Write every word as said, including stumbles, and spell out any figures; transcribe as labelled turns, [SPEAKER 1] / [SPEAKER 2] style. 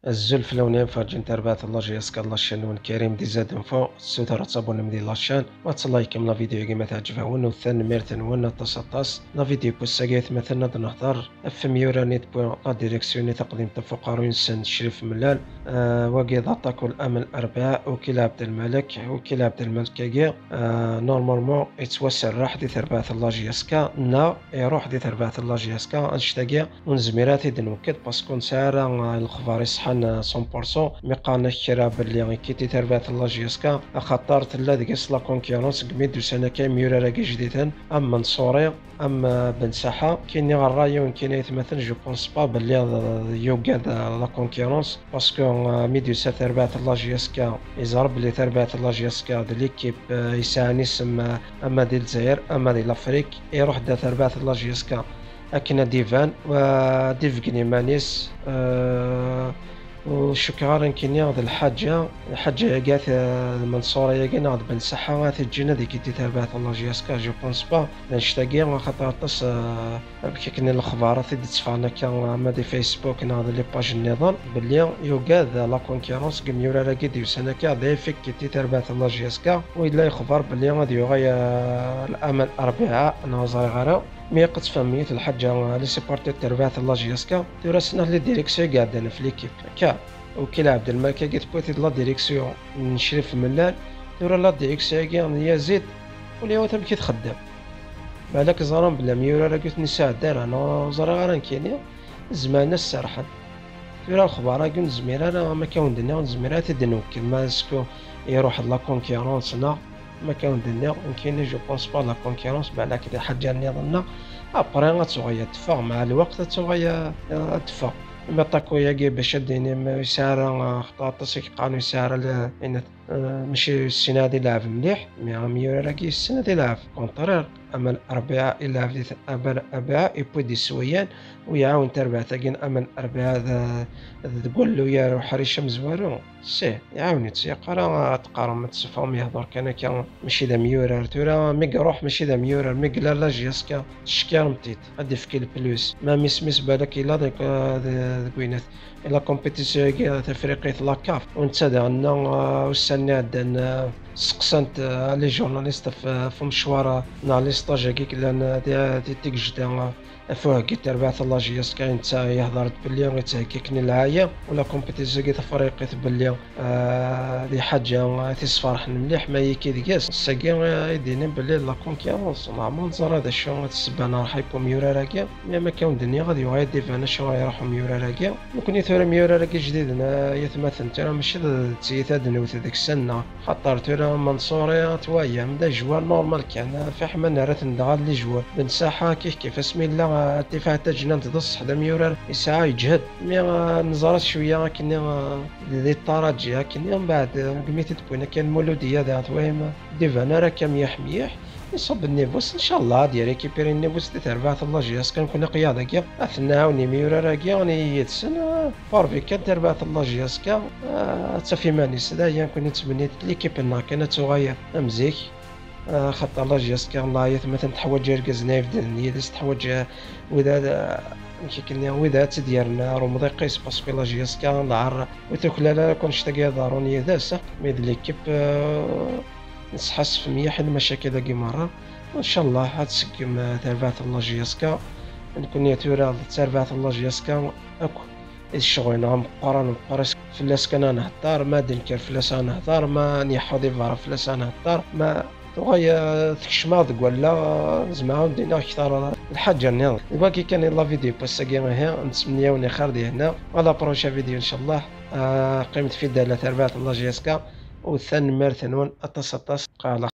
[SPEAKER 1] الزلف لونين فرجين تربات الله جيسك الله الشنون كريم دي زاد فوق السوتر تصابون مدي لاشان واتلايكم لا فيديو كيما تعجبها ون وثان ميرتن ون تصطاس لا فيديو كوساقيت مثلا نهضر اف يورا نيت بوان لا ديريكسيون تقديم تفقارون سن شريف ملال أه واقي ضطاك الامل الاربعاء وكيل عبد الملك وكيل عبد الملك كاكي أه نورمالمون يتوسع راح دي تربات الله جيسكا نا يروح دي تربات الله جيسكا انشتاقي ونزميراتي دنوكيت باسكو نسارا الخبار يصحى مية بالمية مي قالنا كرا بلي كيتي تربات الله جيسكا خاطر تلا ديك لا كونكورونس كميد سنه كاين ميورا راكي جديدين اما نصوري اما بن ساحه كاين الراي وكاين مثلا جو بونس با بلي يوغاد لا كونكورونس باسكو ميديوسا تربات الله جيسكا يزرب لي تربات الله جيسكا د ليكيب يساني اسم اما ديال الجزائر اما ديال افريك يروح دا تربات الله جيسكا اكنا ديفان وديف كنيمانيس أه وشكرا كيني هاد الحاجة الحاجة قالت المنصورة يا قنا بن صحة غاتي تجينا ديك دي تربات الله جيسكا جو بونس با نشتاقي خاطر طاس كيكني الاخبار تي تفانا كان ما دي فيسبوك هذا لي باج النظام بلي يوغاد لا كونكورونس كميورا راكي ديو سنه كاع دايفك كي تربات الله جيسكا وإلا يخبر بلي غادي يغيا الامل الاربعاء انا صغيره مي قد فهميت الحاجه لي سيبورتي تربات الله جيسكا درسنا لي ديريكسيون قاعدين في ليكيب كا وكيل عبد الملك قلت بوتي لا ديريكسيون نشرف ملال دور لا ديريكسيون كاع يزيد ولي هو تم كيتخدم بالك زران بلا ميورا راه قلت نساعد دار انا زرا راه كاينين زمان السرحان دور الخبار راه قلت زميره انا ما كاين دنيا زميرات دنوك ما سكو يروح لا كونكورونس نا ما كاين دنيا كاين جو بونس با لا كونكورونس بالك حاجه نظن ابري غتغيا تفا مع الوقت تغيا تفا ما تاكويا كي باش ديني يسارا خطاطس قانون يسارا ماشي السنه هادي لعب مليح مي ميورا راكي السنه هادي لعب كونطرير اما الاربعاء الا في الاربعاء يبوي دي سويان ويعاون تربع تاكين اما الاربعاء تقول له يا روح حريشه مزوارو سي يعاوني تيقرا تقرا ما تصفهم يهضر كان كان ماشي دا ميورا تورا ميك روح ماشي دا ميورا ميك لا لا جيسكا شكار متيت غادي في كيل بلوس ما ميس ميس بالك الا ديك كوينات الا كومبيتيسيون كي تفريقيه لاكاف ونتا عندنا وسالنا عندنا سقسنت لي جورناليست في مشوار نا لي ستاج كيك لان دي تيك جدا فوق كي تربعت الله جيس كاين تا يهضر بلي غيتهككني العايه ولا كومبيتيسيون كي تفريقي بلي دي حاجه تيصفرح مليح ما هي كي ديكاس الساكي يديني بلي لا كونكيرونس نورمال زرا هذا الشيء تسبان راح يكون ميورا راكي ما كاين الدنيا غادي يغادي فانا شو يروحوا ميورا راكي ممكن يثور ميورا راكي جديد يتمثل ترى ماشي تيتاد نوت ديك السنه خاطر ترى منصوري توايا مدا جوار نورمال كان في حمل راه تندغال لي جوار بن ساحه كيف كيف اسم الله ارتفاع تاجنا تدص حدا ميورا يسعى يجهد مي نزرات شويه كني لي الترجي كني من بعد قميت تكون كان مولوديه ذات وهم ديفانا راه كم يحميح يصب النيفوس ان شاء الله ديال ريكيبيري النيفوس دي تربعت الله جياس كنكون قياده كيا اثناوني ميورا راكي راني يتسن بارفي كان تربعت الله جياس كا تصافي ماني سدايا كنت تبنيت ليكيب كانت تغير امزيك خاطر الله جياس كا الله يثمثل تحوج ركز نايف دنيا ديس تحوج وذا كي كنا وذا تديرنا رمضي قيس باسكو لا جياس كا العر وتوكلا لا كونش تاكي ضروني داس ميد ليكيب نسحس في مية حل مشاكل ذاكي مرة وإن شاء الله هتسكم تربعت الله جياسكا نكون يتورا تربعت الله جياسكا أكو الشغل نعم قران قرس فلاس كان نهضر ما دنكر فلاس نهضر ما نيحوضي فارا فلاس نهضر ما تغيا تكشما تقول لا زعما دينا اكثر الحاجه نيض باقي كان لا فيديو بس كاين نتمنياوني خير دي هنا على بروشا فيديو ان شاء الله آه قيمت في داله تربعت الله جياسكا وثان مارثنون التسطس قال